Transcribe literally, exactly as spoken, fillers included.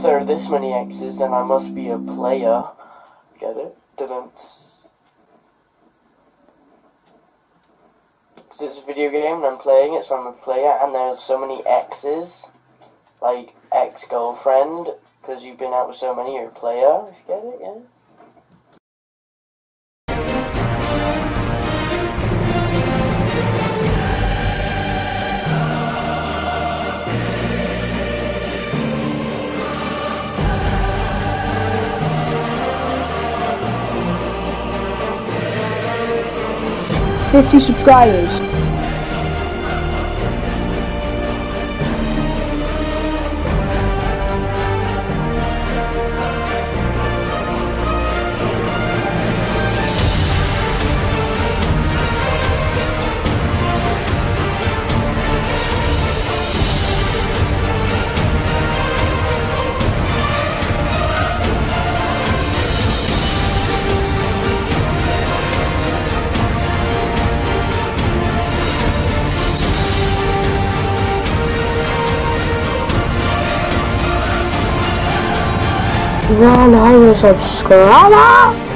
there are this many X's, then I must be a player. Get it? Didn't. Because it's a video game and I'm playing it, so I'm a player, and there are so many X's. Like, ex-girlfriend, because you've been out with so many, you're a player, if you get it, yeah? fifty subscribers. Run, I'm a subscriber.